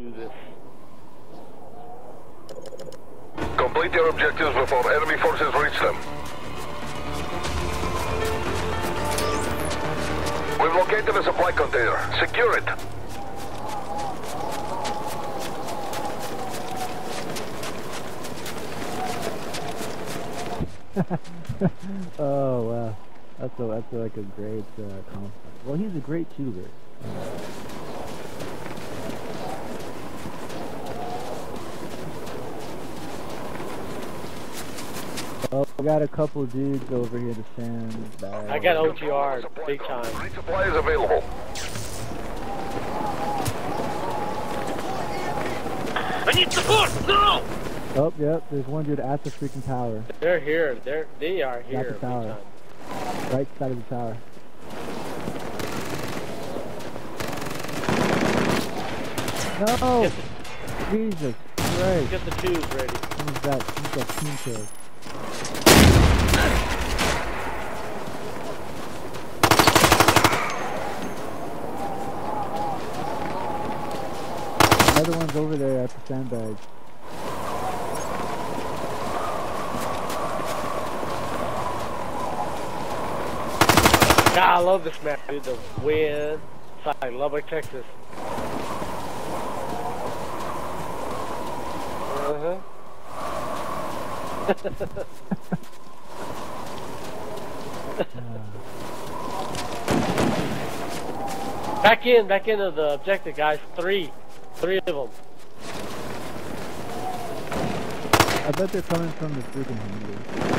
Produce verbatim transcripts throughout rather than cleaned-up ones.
do this. Complete your objectives before enemy forces reach them. We've located a supply container. Secure it. Oh wow, that's a, that's like a great uh, compliment. Well, he's a great shooter. Oh, we got a couple dudes over here to stand by. I got O G R big time. Resupply is available. I need support! No! Oh, yep, there's one dude at the freaking tower. They're here. They're they are here. At the big tower. time. Right side of the tower. No! Get Jesus Christ. Get the twos ready. Who's that? Who's that team kill? The other one's over there at the sandbag. God, I love this map, dude. The wind. It's like Lubbock, Texas. Uh-huh. Back in, back into the objective, guys. Three. Three of them. I bet they're coming from the freaking hangar.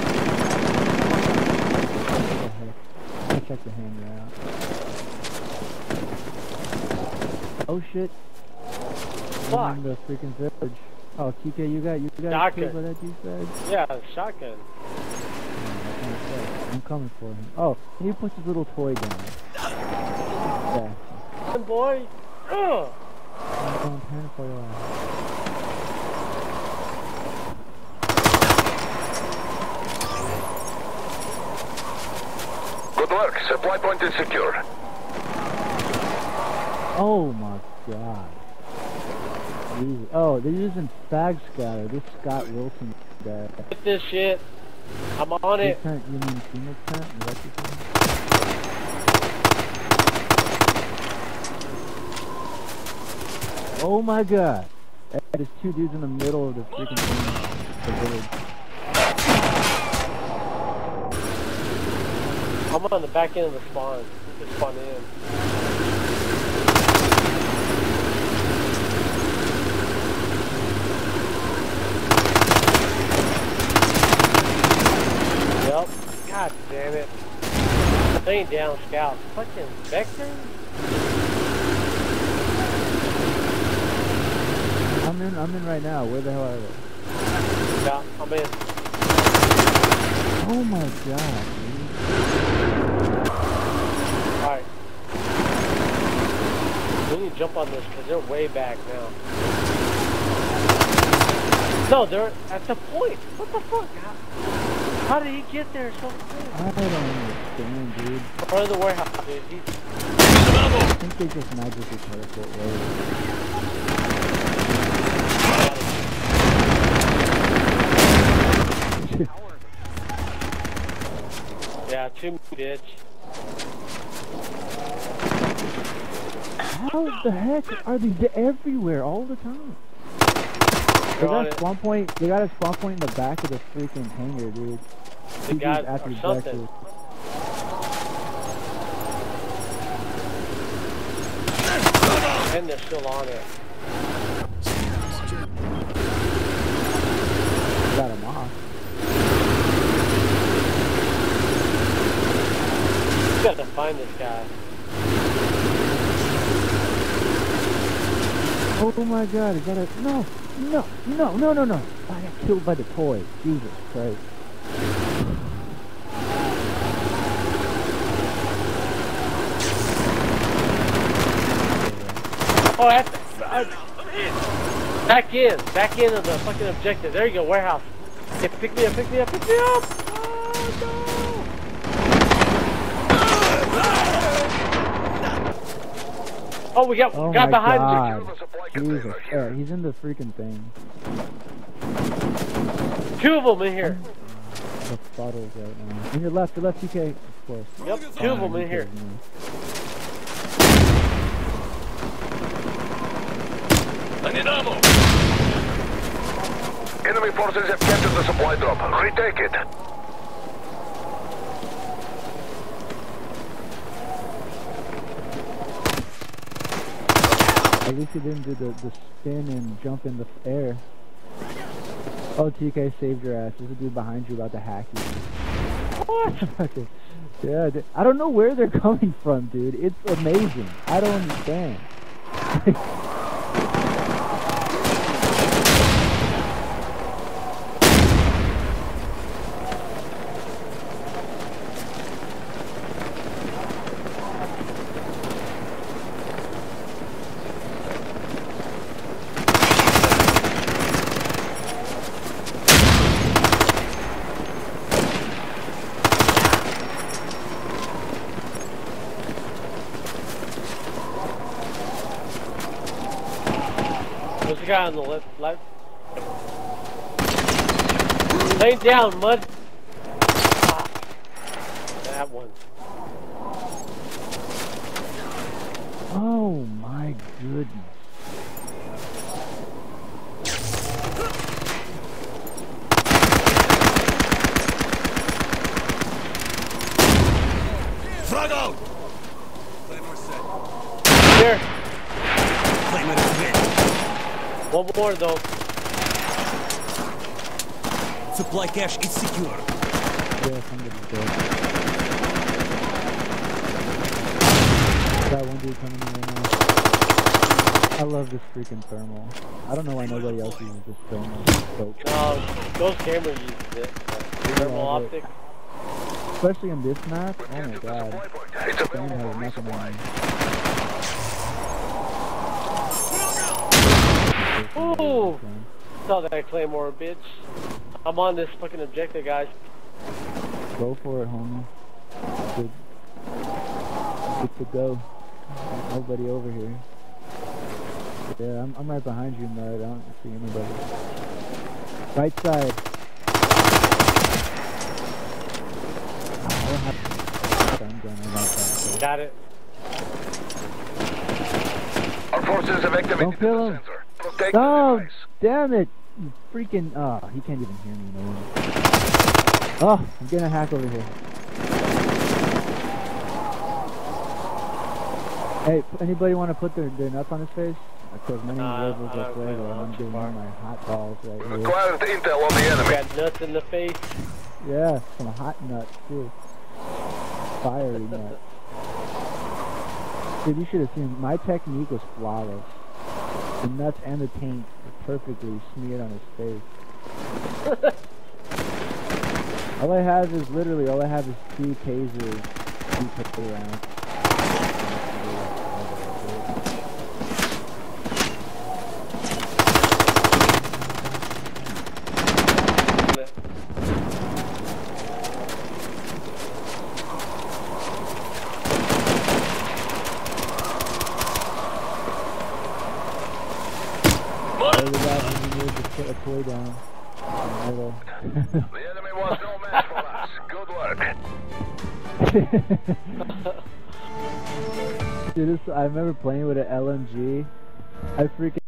Let me check the hangar out. Oh shit. Fuck. In the freaking village. Oh, T K, you got you got Shotgun. killed by that douchebag? Yeah, shotgun. I'm coming for him. Oh, and he puts his little toy down. Yeah. Come on, boy. Ugh. I'm going pan for your ass. Good work. Supply point is secure. Oh my god. Jesus. Oh, they're using Fag Scatter. This Scott Wilson guy. Get this shit. I'm on You it. mean Phoenix tent? Is that your thing? Oh my god. There's two dudes in the middle of the freaking thing. The village. I'm on the back end of the spawn. Just spawn in. Yep. God damn it. Staying down, scout. Fucking Vector? I'm in, I'm in right now. Where the hell are they? Yeah, I'm in. Oh my god, dude. Alright. We need to jump on this because they're way back now. No, they're at the point. What the fuck? How, how did he get there so quick? I don't understand, dude. Or the warehouse, dude. He's... I think they just magically teleport away. Yeah, two bitch. How the heck are they they're everywhere all the time? They got a spawn point. They got a spawn point in the back of the freaking hangar, dude. They got at or the something. And they're still on it. Got him off. You gotta find this guy. Oh my god, is that a... No! No! No! No! No! No! I got killed by the toy. Jesus Christ. Oh, that's... Uh, back in. Back in of the fucking objective. There you go, warehouse. Hey, pick me up, pick me up, pick me up! Oh, no! Oh, we got, Oh got my behind God. me. The supply Jesus. Yeah, he's in the freaking thing. Two of them in here. The bottles right now. On your left, your left, T K. Of course. Yep, two of them in here. I need ammo. Enemy forces have captured the supply drop. Retake it. At least he didn't do the, the spin and jump in the air. Oh, T K saved your ass. There's a dude behind you about to hack you. What? Okay. Yeah, dude. I don't know where they're coming from, dude. It's amazing. I don't understand. There's a guy on the left, left. Lay down, mud. Ah, that one. Oh my goodness. Frag out! Here. Claim it as hit. One more though. Supply cache is secure. Yeah, somebody's dead. Got one dude coming in right now. I love this freaking thermal. I don't know why nobody else uses this thermal. So, No, those cameras use it. Thermal optic. especially in this map. Oh my god. It's a Sam has nothing on me. Ooh! Saw that Claymore, bitch. I'm on this fucking objective, guys. Go for it, homie. Good. Good to go. Nobody over here. Yeah, I'm, I'm right behind you, Mud. I don't see anybody. Right side. I don't have stun gun on that side. Got it. Our forces have activated Don't kill the him. sensor. Protect the Oh, device. damn it! You freaking. Oh, he can't even hear me, man. Oh, I'm getting a hack over here. Hey, anybody want to put their, their nuts on his face? Because my name Nah, is Levels I of don't Fuego, know, and I'm too giving far. you my hot balls right We've here. acquired intel on the enemy. Got nuts in the face. Yeah, some hot nuts too. Fiery nuts. Dude, you should have seen. My technique was flawless. The nuts and the taint were perfectly smeared on his face. All I have is literally, all I have is two tasers, two pistol rounds. All we got is we need to put a toy down in the middle. The enemy was no match for us. Good work. Dude, this, I remember playing with an L M G. I freaking